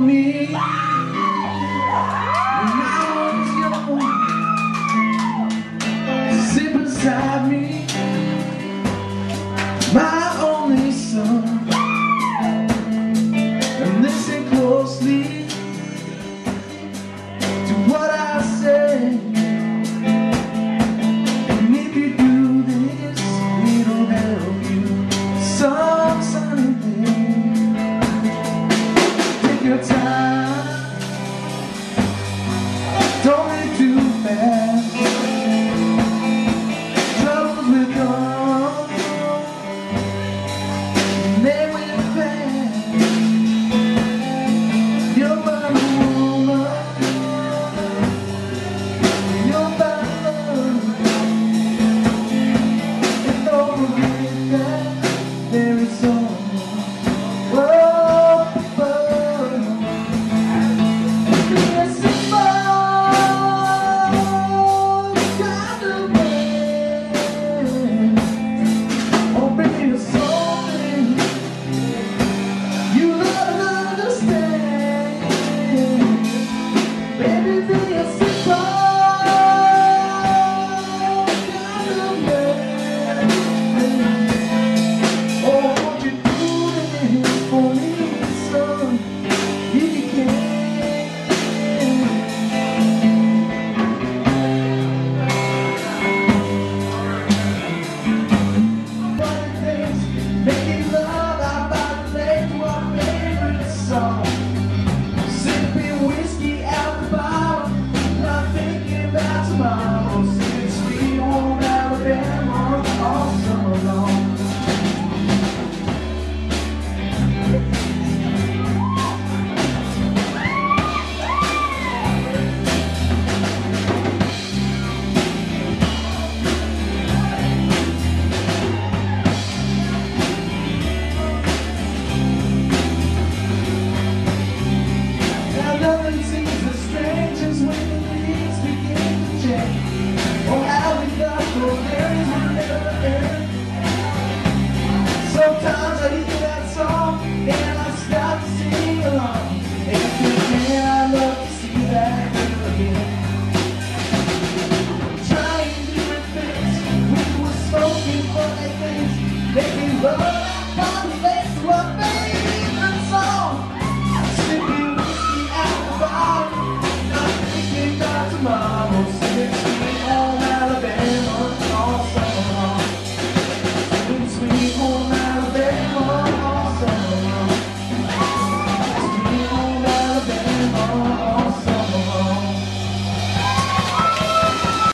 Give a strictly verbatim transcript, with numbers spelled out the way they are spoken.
me when I was young. Sit beside me, my only son, and listen closely to what I say. And if you do this, it'll help you some sunny day. Take your time, don't live too fast. Troubles will come, and they will pass. You'll find a woman, you'll find love, and don't forget that there is someone. Whoa, whoa. Yes, it's all kind of way. Oh, baby, it's something you love and understand. Baby, be a simple kind of man. Oh, won't you do this for me, son, if you can? Funny things, making love out by the lake to our favorite song. Sipping whiskey out the bottle, not thinking about tomorrow. Sitting sweet home Alabama all summer long. Now nothing seems as strange as when the leaves begin to change. Oh, how we got those days we never end. Sometimes I hear that song and I stop to sing along. And if you can, I'd love to see that girl again. Trying different things, we were smoking funny things, making love out by the